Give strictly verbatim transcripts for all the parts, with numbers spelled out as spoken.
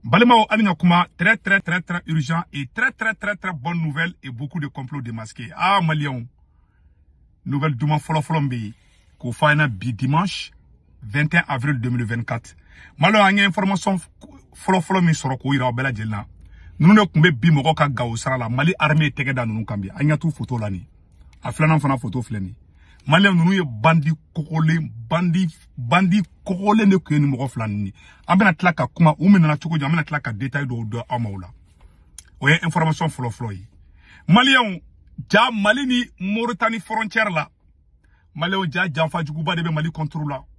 Balemao Alinakuma, très très très très urgent et très très très très bonne nouvelle et beaucoup de complots démasqués. Ah, Malion, nouvelle Douma Folo Folombi, qu'on fait un bi dimanche vingt et un avril deux mille vingt-quatre. Malo a une information Folo Folombi sur le Kouira Bela Djelna. Nous ne pouvons pas Moroka Gao Sarala, Mali armée était dans nous Kambia. Anya tout photo lani. A flanan fana photo flani. Mali nous y bandi kokole, bandi, bandi kokole ne kuyeni moro flani. Amena tlaka kuma, oumena na choko, amena tlaka détail do do amaoula. Oye information Folo Floy. Mali on, ja Mali ni Mauritanie frontière là. Mali on ja janfa djouba debe Mali contrôle là.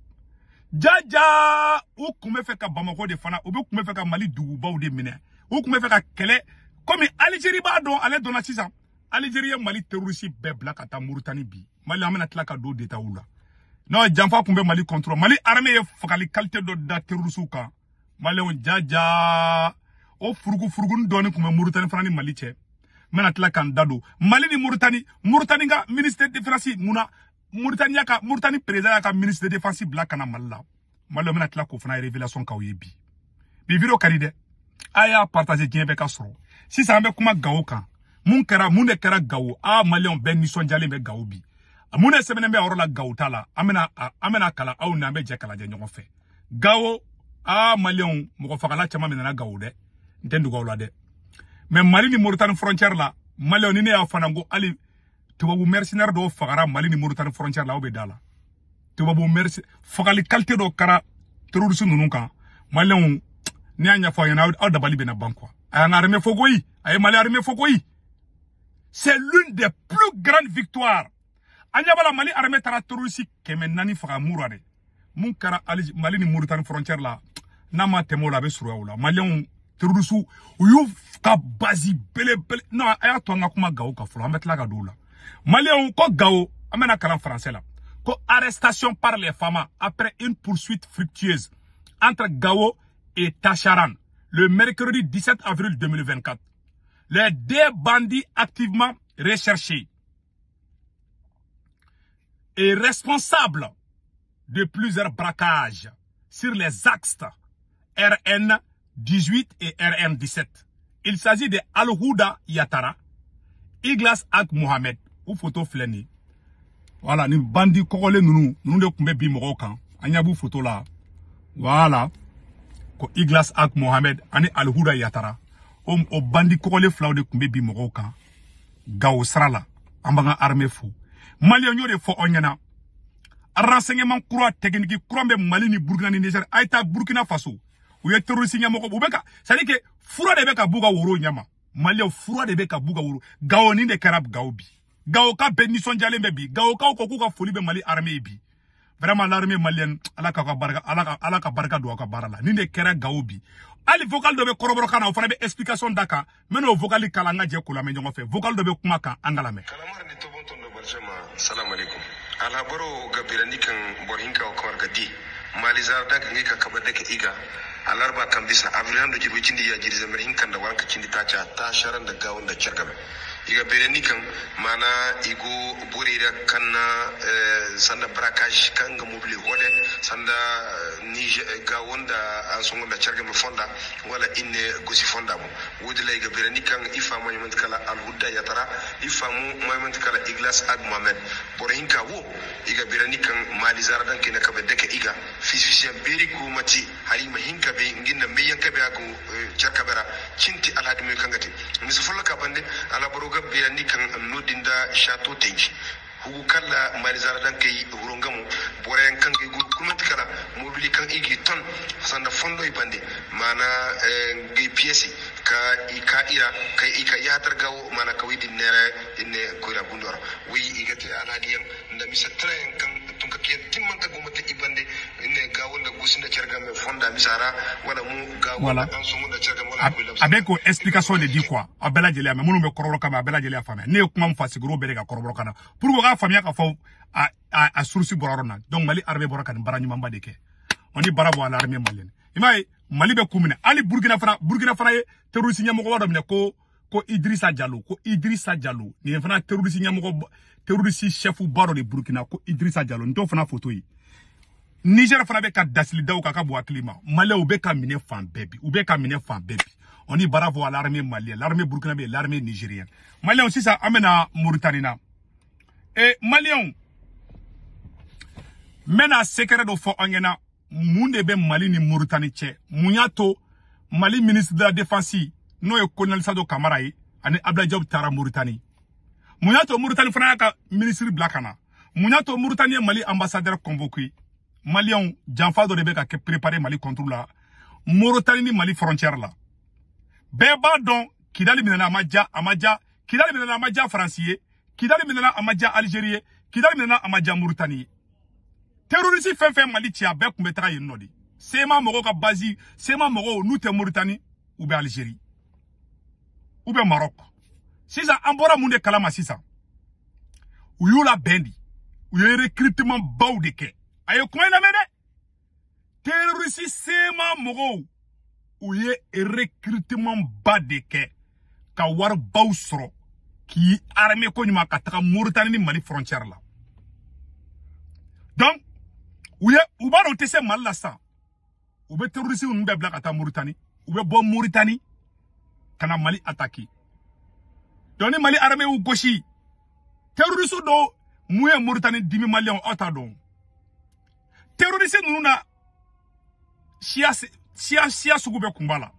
Ja ja, ou kume feka Bamako de fana, ou kume feka Mali douba ou de mine. Ou kume feka kele, comme Algérie ba don, ale dona sisa. Algérie Mali terroriste bebla kata Mauritanie bi. Mali amena tlaka do deta oula. Non, janfa kumbe Mali contrôle. Mali armée fakali qualité do da terroriste ka. Mali on ja ja, o furugu furugu ndoni kume Mauritanie fana ni Mali che. Mena tlaka ndado. Mali ni Mauritanie, Mauritanie ga ministère de défense muna. Mauritanie ka Mauritanie président ka ministre de défense black na Malla. Mali mena tlaka fana révélation ka oyebi. Bi video karide. Aya partager bien avec Asro. Si ça me kuma gawo kan. Mun kera mun kera gawo a Malion ben nison jale be gawo bi. Mun e semene be orola gawo tala. Amena amena kala au na be je kala je nyongo fe. Gawo a Malion mo fakala chama mena gawo de. Ntendu gawo la de. Mais Mali ni Mauritanie frontière là, Malion ni ne ya fanango ali tubabu mercenaire do fakara Mali ni Mauritanie frontière là obe dala. Tubabu merce fakali qualité do kara terroriste nunu kan. Malion ni anya fo yana au dabali bena bankwa. Aya armée fogoyi, ay Mali armée fogoyi. C'est l'une des plus grandes victoires. Anya bala Mali armée tara terroriste kemen nani faka mourade. Mun kara Mali ni Mauritanie frontière là, nama temo la be suru wala. Malion terroriste ou ka basi bele bele non aya to nga kuma gawo ka folo ametla ga dola. Malion ko gawo amena kala français là. Ko arrestation par les femmes après une poursuite fructueuse entre Gao et Tacharan le mercredi dix-sept avril deux mille vingt-quatre. Les deux bandits activement recherchés et responsables de plusieurs braquages sur les axes R N dix-huit et R N dix-sept. Il s'agit de Al-Houda Yatara, Iglas Ak Mohamed, ou photo fleni. Voilà, ni bandits kokole nous nous de kumbe bi morokan. Anyabu photo là. Voilà. Ko Iglas Ak Mohamed, ani Al-Houda Yatara. Om o bandi kokole flaw de kumbe bi morokan. Gao Srala, ambanga armée fou. Mali on de fo onyana. Renseignement croix technique croix Mali ni Burkina ni Niger, aita Burkina Faso. Ou ye terroriste nyamoko bubeka. Ça dit que fura de beka buga woro nyama. Mali o fura de beka buga woro. Gao ni de karab gao bi. Gao ka benison jale bi. Gao ka ko ka foli be Mali armée bi. Vraiment l'armée malienne ala ka baraka ala ala ka baraka do ka barala. Ni de kera gao bi. Ali vocal de be koroboro kana o fana be explication daka. Meno vocal kala nga je ko la me nyongo fe. Vocal de be kuma kan angala me. Kalamar ni to bonton do barjama. Salam alaikum. Ala baro gabirani kan borhinka o kawar gadi. Malizar da kan ka kabada ka iga. Alarba kan bisa abrihan do jibu cindi ya jiri zamir hinkan da wanka cindi tacha ta sharan da gawon da chargabe. Iga bereni kan mana igo burira kanna sanda brakash kanga mobile hode sanda ni gawon da ansongo da chargabe fonda wala inne gosi fonda mo wudila iga bereni kan ifa monument kala Al-Houda Yatara ifa mo monument kala Iglas Ak Mohamed borhinka wo iga bereni kan mali zaradan kina kabe deke iga fisfisian beri ko mati hari mahinka be nginna meyanka be ago charkabera cinti alhadi me kangati misfulla ka bande ala boroga biyani kan nodinda chateau tenji hugu kala malizara dan kay hurungamu boren kan ke gur kumati kala mobili kan igi ton sanda fondo ibande mana ngi piesi ka ika ira kay ika yatar gawo mana ka widi nere inne koira gundora wi igate aladiyan ndami sa train kan tunka kiyan timman ka gumata ibande inne gawo da gusinda cergame fonda misara wala mu gawo voilà. an sumu da cergame wala avec explication de dit quoi abela jele mais munu be koroboro kama abela jele afame ne kuma mfasiguro be ga koroboro kana pour ko ga famia ka fo a a source bororona donc Mali armée boraka bara nyuma mba deke on dit barabo à l'armée malienne imay Mali be kumine ali Burkina Faso Burkina Faso terroriste nyamoko wado mine ko ko Idrissa Diallo ko Idrissa Diallo ni fana terroriste nyamoko terroriste chef baro de Burkina ko Idrissa Diallo ndo fana photo yi Niger fana be ka dasili daw ka ka bo aklima Mali ou be ka mine fan bebi ou be ka mine fan bebi on dit bravo à l'armée malienne l'armée burkinabé l'armée nigérienne Malien aussi ça amena Mauritanie na et Malien mena secret do fo angena munde be Mali ni Mauritanie che munyato Mali ministre de la défense no e colonel Sado Camara yi ani Abdoulaye Diop tara Mauritanie munyato Mauritanie fana ka ministre blakana munyato Mauritanie Mali ambassadeur convoqué Malien janfa do de be ka préparer Mali contre la Mauritanie ni Mali frontière la Beba don Kidali minana amadja amadja Kidali minana amadja Francier Kidali minana amadja Algérie Kidali minana amadja Mauritanie terroriste fen fen Mali tia be kumbetaka yinodi sema mogo ka bazi sema mogo nous te Mauritanie ou be Algérie ou be Maroc sisa ambora munde kalama sisa uyula bendi uye recrutement baw de ke ayo ko na mede terroriste sema mogo ou ye recrutement bas de ke ka war baw soro ki armée ko nyuma ka taka Mauritanie ni Mali frontière la donc ou ye ou ba do tese Mali la sa ou be terroriste ou be black ata Mauritanie ou be bon Mauritanie kana Mali attaquer donc ni Mali armée ou goshi terroriste do mouye Mauritanie dimi Malien ota don terroriste nuna chia Sia sia sugube kumbala.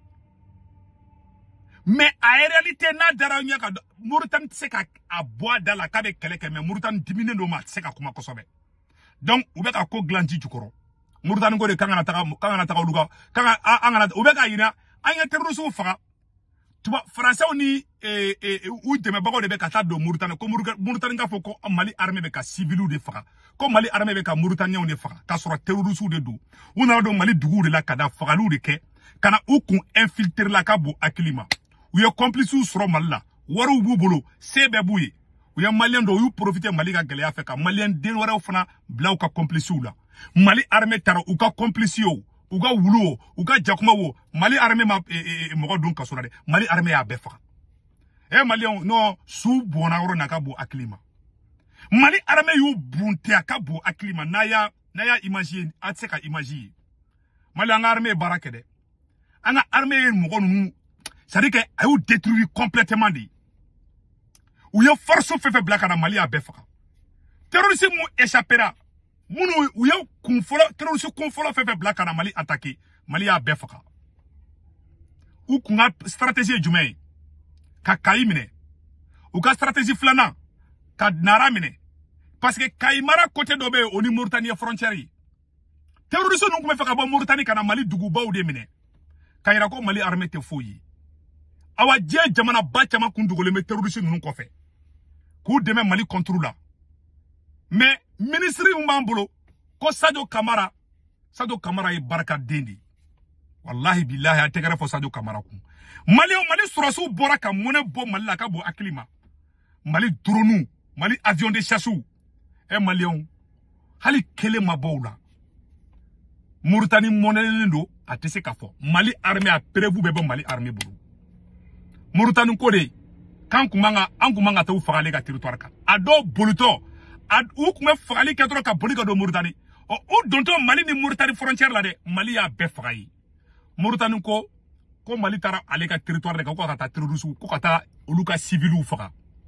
Mais en réalité, na dara nya ka Mauritanie seka a bois dans la kabe keleke mais Mauritanie dimine no mat seka kuma kosobe. Donc ube ka ko glandi jukoro. Mauritanie ko de kanga taka kanga taka luga kanga anga ube ka yina anya terrorisme fara. Tuba français oni eh eh ou de me bago de be ka ta do Mauritanie ko Mauritanie ka foko Mali armée be ka civilu de fara. Ko Mali armée be ka Mauritanie on de fara ka soro terrorisme de do. Una do Mali dugu de la kada fagalu de ke kana u kun infiltrer la ka bo akilima. Ou ye complice ou soro Mali la waru bu bolo sebe buye. Ou ye Malien do yu profiter Mali ka gele afeka Malien den wara fana blau ka complice ou la. Mali armée tara ou ka complice yo. Uga wulu uga jakuma wo Mali armée ma e mo don kasura de Mali armée a befa e Mali no su bona ro nakabo aklima Mali armée yo bunte akabo aklima naya naya imagine atseka imagine Mali anga armée barake de anga armée mo gonu ça dit que ayo détruire complètement di ou yo force fait black na Mali a befa terroriste mo échappera Munu uya kunfola terroriste kunfola fefe black na Mali attaqué Mali a befaka ou kunga stratégie jumay ka kaimine ou ka stratégie flana ka nara mine parce que kaimara côté dobe oni Mauritanie frontière terroriste non kuma faka ba Mauritanie kana Mali dugu baw de mine kayira ko Mali armée te foyi awa je jamana ba chama kundugole me terroriste non ko fe ku deme Mali contrôle mais ministre Mbambolo ko Sadio Camara Sadio Camara e baraka dendi wallahi billahi ategara fo Sadio Camara ku Mali o Mali surasu boraka mone bo Mali la ka bo aklima Mali drone Mali avion de chasse e Malion hali kele mabawla Mauritanie monelendo atese ka fo Mali armée a prévu bebo Mali armée bulu Mauritanie ko de kan kumanga an kumanga taw fagale ka territoire ka ado boluto ad ou kuma fagali ketro ka bolika do Mauritanie o o donto Mali ni Mauritanie frontière la de Mali a be fagai Mauritanie ko ko Mali tara ale ka territoire de ko ka ta terroriste ko ka ta oluka civilu faga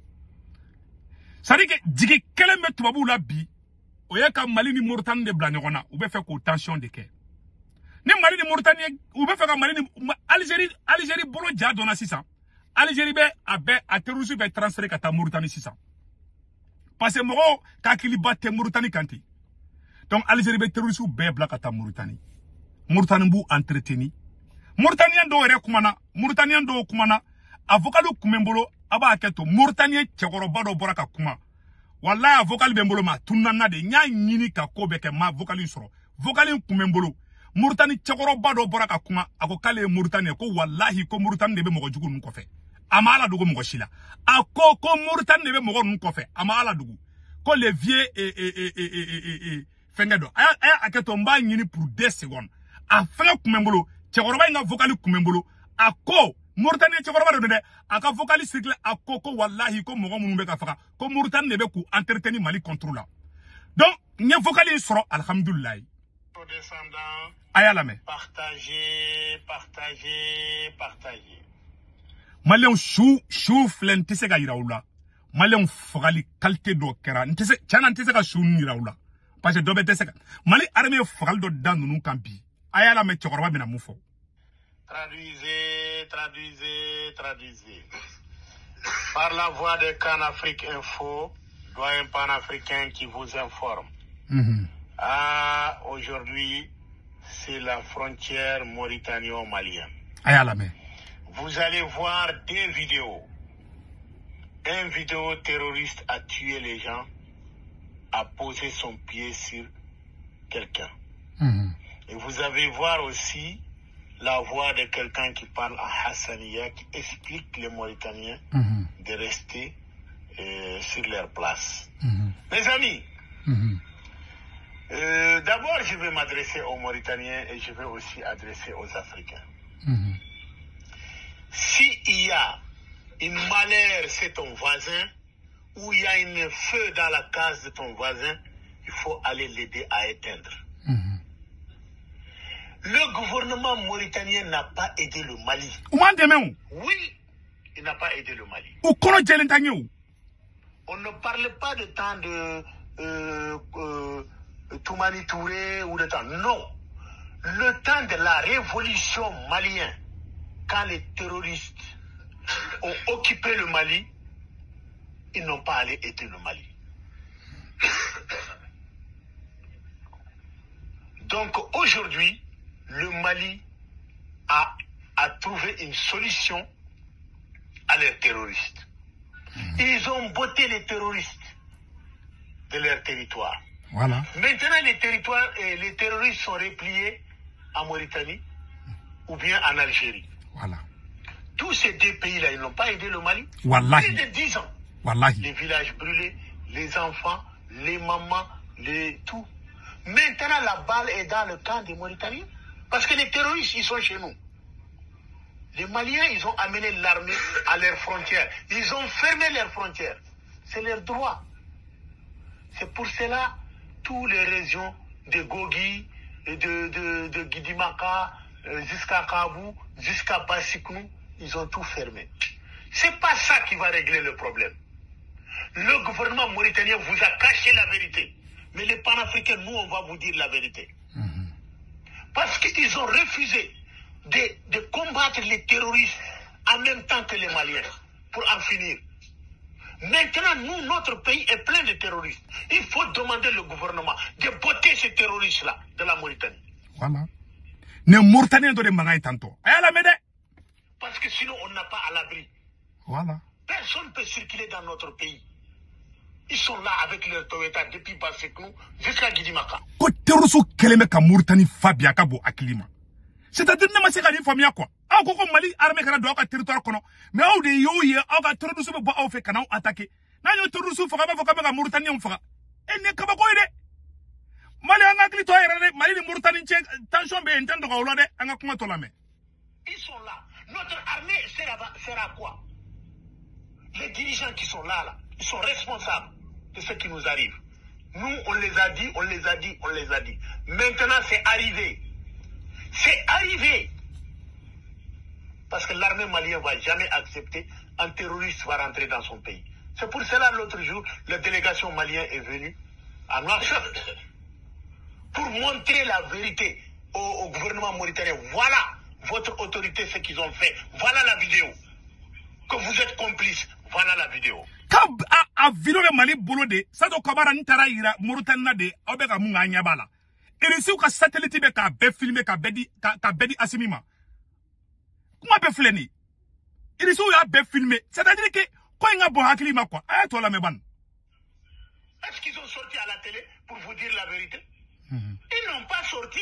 sari ke digi kele me tubabu la bi o ya ka Mali ni Mauritanie de bla nyona ou be fe ko tension de ke ni Mali ni Mauritanie ou be fe ka Mali ni Algérie Algérie bolo ja dona six cents Algérie be a be a terroriste be transférer ka ta Mauritanie six cents parce que moi ka kili batte Mauritanie kanti donc Algérie be terroriste ou be black ata Mauritanie Mauritanie bu entreteni Mauritanien do re kumana Mauritanien do kumana avocat do kumembolo aba aketo Mauritanien chegoro bado boraka kuma wallahi avocat bembolo ma tunana de nya nyini ka ko be ke ma avocat soro vocal kumembolo Mauritanie chegoro bado boraka kuma ako kale Mauritanie ko wallahi ko Mauritanie be mo jugu ko fe amala dugu mo shila ako ko Mauritanie be mo ko fe amala dugu ko les vieux et et et et et fengedo aya aya aketo mba nyini pour deux secondes afin kumembolo chegoroba nga vocal kumembolo ako Mauritanie chegoroba do de aka vocal cycle ako ko wallahi ko mo mo be ka faka ko Mauritanie be ku entretenir Mali contrôle donc nya vocal soro alhamdulillah vos descendants. Ayalame. Partagez, partagez, partagez. Malien chou, chou flen tese ga iraoula. Malien fagali qualité do kera. Ntese, chana ntese ga chou iraoula. Parce que dobe tese ga. Mali armée fagal do dan nou kampi. Ayalame tchokoroba bina moufo. Traduisez, traduisez, traduisez. Par la voix de Canafrique Info, doyen panafricain qui vous informe. Mm-hmm. Ah, aujourd'hui, c'est la frontière mauritano-malienne. Ayalame. Vous allez voir des vidéos. Un vidéo terroriste a tué les gens, a posé son pied sur quelqu'un. Mm-hmm. Et vous allez voir aussi la voix de quelqu'un qui parle en Hassaniya, qui explique les Mauritaniens mm-hmm. de rester euh, sur leur place. Mm-hmm. Mes amis, mm-hmm. euh, d'abord je vais m'adresser aux Mauritaniens et je vais aussi adresser aux Africains. Mm-hmm. S'il y a une malheur chez ton voisin, ou il y a un feu dans la case de ton voisin, il faut aller l'aider à éteindre. Mm-hmm. Le gouvernement mauritanien n'a pas aidé le Mali. Oui, il n'a pas aidé le Mali. On ne parle pas de temps de euh, euh, Toumani Touré ou de temps. Non. Le temps de la révolution malienne, quand les terroristes ont occupé le Mali, ils n'ont pas allé aider le Mali. Donc aujourd'hui, le Mali a, a trouvé une solution à leurs terroristes. Ils ont botté les terroristes de leur territoire. Voilà. Maintenant, les territoires, et les terroristes sont repliés en Mauritanie ou bien en Algérie. Voilà. Tous ces deux pays-là, ils n'ont pas aidé le Mali. Wallahi. Plus de dix ans. Wallahi. Les villages brûlés, les enfants, les mamans, les tout. Maintenant, la balle est dans le camp des Mauritaniens. Parce que les terroristes, ils sont chez nous. Les Maliens, ils ont amené l'armée à leurs frontières. Ils ont fermé leurs frontières. C'est leur droit. C'est pour cela, toutes les régions de Gogi, de, de, de Guidimaka, jusqu'à Kabou, jusqu'à Bassiknou, ils ont tout fermé. C'est pas ça qui va régler le problème. Le gouvernement mauritanien vous a caché la vérité. Mais les panafricains, nous, on va vous dire la vérité. Mm-hmm. Parce qu'ils ont refusé de, de combattre les terroristes en même temps que les Maliens, pour en finir. Maintenant, nous, notre pays est plein de terroristes. Il faut demander au gouvernement de botter ces terroristes-là de la Mauritanie. Voilà. Les Mauritaniens doivent les tantôt. Parce que sinon, on n'a pas à l'abri. Voilà. Personne ne peut circuler dans notre pays. Ils sont là avec leur Toyota depuis Basseknou jusqu'à Guidimaka. C'est-à-dire que c'est une famille quoi. Ah, koko Mali armée kana do ka territoire kono. Mais au de yo ye au ka terroriste bo au fe kana attaquer. Na yo terroriste fa ba fa ka Mauritanie on fa. E ne ka ba ko ide. Mali anga kli to yere Mali ni Mauritanie che tension be entendre ko lo de anga kuma to la me. Ils sont là. Notre armée sert à, sert à quoi? Les dirigeants qui sont là là, ils sont responsables de ce qui nous arrive. Nous on les a dit, on les a dit, on les a dit. Maintenant c'est arrivé. C'est arrivé. Parce que l'armée malienne ne va jamais accepter un terroriste va rentrer dans son pays. C'est pour cela, l'autre jour, la délégation malienne est venue à Nouakchott pour montrer la vérité au, au gouvernement mauritanien. Voilà votre autorité, ce qu'ils ont fait. Voilà la vidéo. Que vous êtes complice. Voilà la vidéo. Quand a vidéo de Mali bolode, ça doit kamara ntara ira Mauritanie de obeka munga nyabala. Et ici où ka satellite be ka be filmer ka bedi ka bedi asimima. Comment be fleni? Et ici où ya be filmer. C'est-à-dire que quand il y a bon hakili ma quoi. Ah toi la me ban. Est-ce qu'ils ont sorti à la télé pour vous dire la vérité? Mm-hmm. Ils n'ont pas sorti.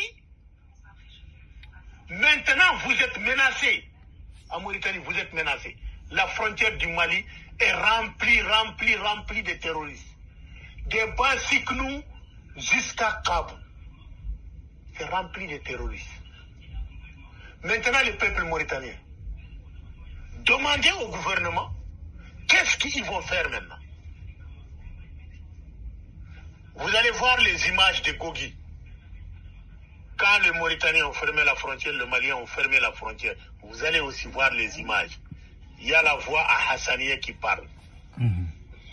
Maintenant vous êtes menacés. En Mauritanie vous êtes menacés. La frontière du Mali est remplie, remplie, remplie de terroristes. Des Bassiknou jusqu'à Kabou. C'est rempli de terroristes. Maintenant, le peuple mauritanien, demandez au gouvernement qu'est-ce qu'ils vont faire maintenant. Vous allez voir les images de Gogi. quand les Mauritaniens ont fermé la frontière, les Maliens ont fermé la frontière, vous allez aussi voir les images. Il y a la voix à Hassanieh qui parle. Mmh.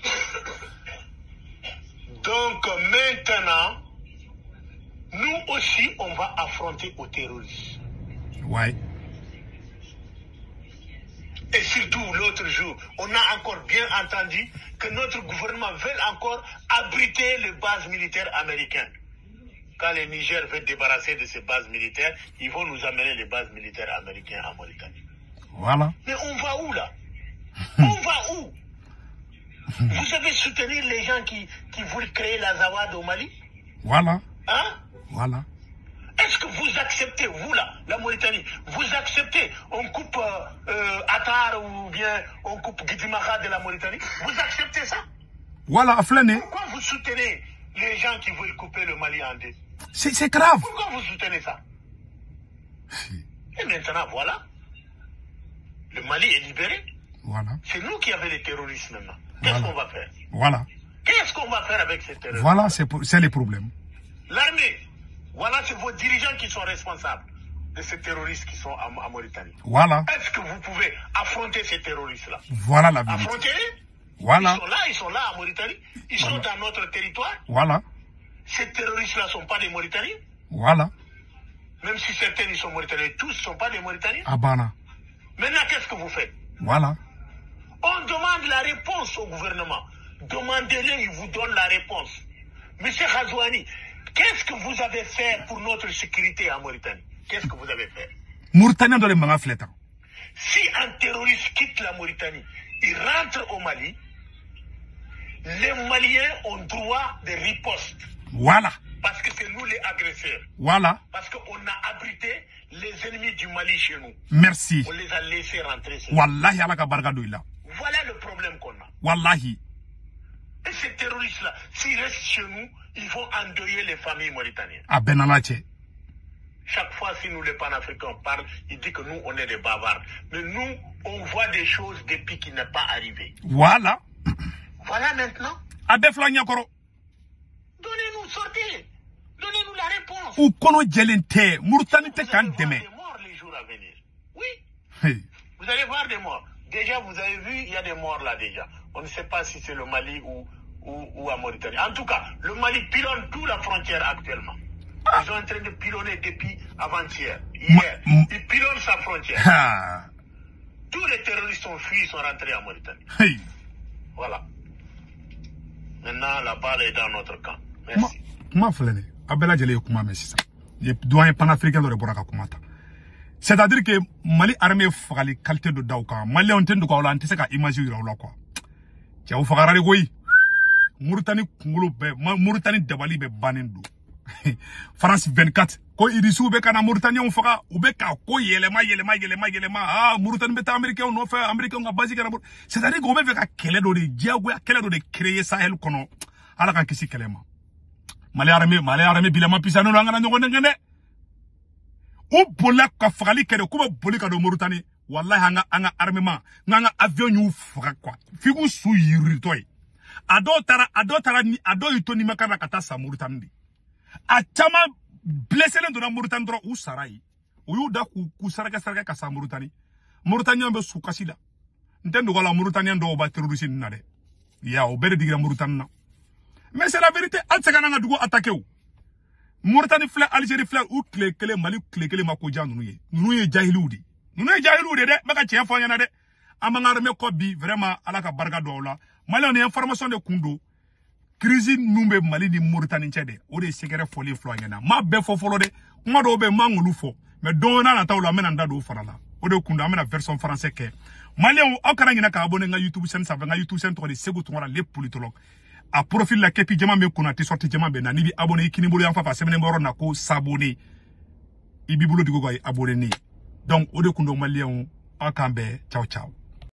Donc maintenant, nous aussi, on va affronter aux terroristes. Ouais. Et surtout, l'autre jour, on a encore bien entendu que notre gouvernement veut encore abriter les bases militaires américaines. Quand le Niger veut débarrasser de ses bases militaires, ils vont nous amener les bases militaires américaines en Mauritanie. Voilà. Mais on va où là? On va où? Vous avez soutenu les gens qui, qui voulaient créer la Zawad au Mali? Voilà. Hein? Voilà. Est-ce que vous acceptez, vous là, la Mauritanie, vous acceptez, on coupe euh, euh, Attar ou bien on coupe Guidimaha de la Mauritanie? Vous acceptez ça? Voilà, à flâner. Pourquoi vous soutenez les gens qui veulent couper le Mali en deux? C'est grave. Pourquoi vous soutenez ça? Et maintenant, voilà. Le Mali est libéré. Voilà. C'est nous qui avons les terroristes maintenant. Qu'est-ce Voilà. qu'on va faire? Voilà. Qu'est-ce qu'on va faire avec ces terroristes? Voilà, c'est les problèmes. L'armée. Voilà, c'est vos dirigeants qui sont responsables de ces terroristes qui sont en, en Mauritanie. Voilà. Est-ce que vous pouvez affronter ces terroristes-là? Voilà la vérité. Affrontez-les. Voilà. Ils sont là, ils sont là en Mauritanie. Ils Voilà. sont dans notre territoire. Voilà. Ces terroristes-là ne sont pas des Mauritaniens. Voilà. Même si certains ils sont Mauritaniens, tous ne sont pas des Mauritaniens. Abana. Maintenant, qu'est-ce que vous faites? Voilà. On demande la réponse au gouvernement. Demandez-le, il vous donne la réponse. Monsieur Ghazouani, qu'est-ce que vous avez fait pour notre sécurité en Mauritanie? Qu'est-ce que vous avez fait? Mauritanie dans les mangas flétants. Si un terroriste quitte la Mauritanie, il rentre au Mali, les Maliens ont droit de riposte. Voilà. Parce que c'est nous les agresseurs. Voilà. Parce qu'on a abrité les ennemis du Mali chez nous. Merci. On les a laissés rentrer. Wallahi ala ka barka do ila. Voilà le problème qu'on a. Wallahi. Et ces terroristes-là, s'ils restent chez nous, ils vont endeuiller les familles mauritaniennes. A benalache. Chaque fois, si nous, les panafricains, parlent, ils disent que nous, on est des bavards. Mais nous, on voit des choses depuis qui n'est pas arrivé. Voilà. Voilà maintenant. Abeflanya koro. Donnez-nous, sortez. Donnez-nous la réponse. Ou kono jelente. Mauritanie te Vous allez kan voir deme. des morts les jours à venir. Oui. Hey. Vous allez voir des morts. Déjà, vous avez vu, il y a des morts là déjà. On ne sait pas si c'est le Mali ou, ou, ou à Mauritanie. En tout cas, le Mali pilonne toute la frontière actuellement. Ils sont en train de pilonner depuis avant-hier. Hier, ils pilonnent sa frontière. Ha. Tous les terroristes ont fui, ils sont rentrés en Mauritanie. Hey. Voilà. Maintenant, la balle est dans notre camp. Merci. Comment flâner? Abela jele kuma mais ça. Les doyen panafricain de boraka kumata. C'est-à-dire que Mali armée fagali qualité de dauka. Mali on tende ko wala antese ka image yira wala quoi. Ci aw fagarare goyi. Mauritanie kungulu be Mauritanie dabali be banendo. France vingt-quatre ko irisu be kana Mauritanie on faga ou be ka ko yelema yelema yelema yelema ah Mauritanie be ta américain no fa américain nga basique na c'est-à-dire ko be fe ka kele do de diago kele do de créer Sahel kono ala kan kisi kelema. Mali armée Mali armée bilama pisano ngana nyongo ngene. O bola ka fagali kede ko be boli ka do Mauritanie wallahi anga anga armement nganga avion yu faga quoi figu su yiri toy ado tara ado tara ni ado yitoni makana kata sa Mauritanie a chama blessé len do na Mauritanie dro u sarai o yu da ku ku saraka saraka ka sa Mauritanie Mauritanie be su kasila ntendo ko la Mauritanie ndo ba terroriste na de ya o bere digra Mauritanie na mais c'est la vérité al tsaka nga dugo attaquer ou Mauritanie fla Algérie fla ou clé clé Mali clé clé mako jan nu ye nu ye jahiludi nu ye jahiludi de maka tien fo yana de amanga me ko bi vraiment ala ka barka do la Mali on information de kundo crise numbe Mali ni Mauritanie tchede o de sekere folie flo yana ma be fo folo de kuma do be mangulu fo mais do na na tawla mena ndado farala o de kundo amena version français ke Mali on akara ngina ka abonné nga YouTube sen sa nga YouTube sen to de segu to les politologues a profil la kepi jama me kuna te sorti jama be na ni bi abonné kini bolo yanfa fa semene mboro na ko s'abonner ibi bolo digo ko abonné ni donc o de kundo Malien akambe ciao ciao.